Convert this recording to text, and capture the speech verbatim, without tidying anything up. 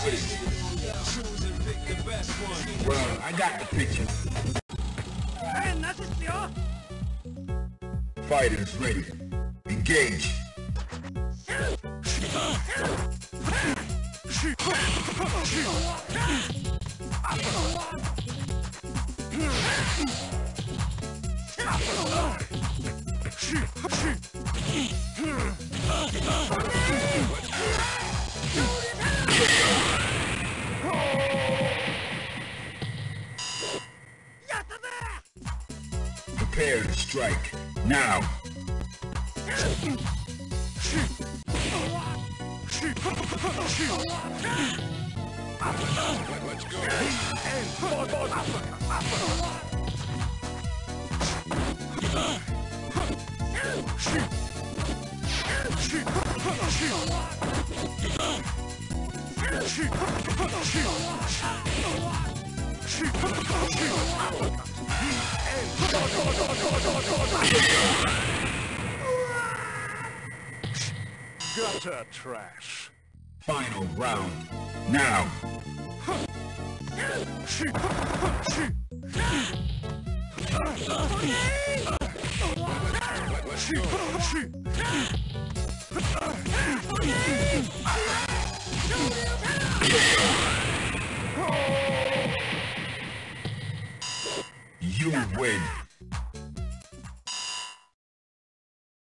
Well, I got the picture. Fighters ready. Engage. Prepare to strike. Now. Let's go. Gutter trash. Final round. Now. You win.